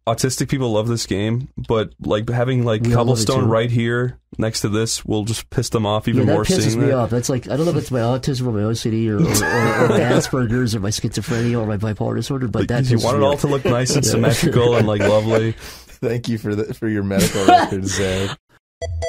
autistic people love this game, but like having like We all love it cobblestone too. right here next to this will just piss them off even that more. pisses Seeing me that. off. That's like, I don't know if it's my autism or my OCD or my Asperger's or my schizophrenia or my bipolar disorder, but that You pisses want it me all off. to look nice and symmetrical and like lovely. Thank you for your medical record, Zach.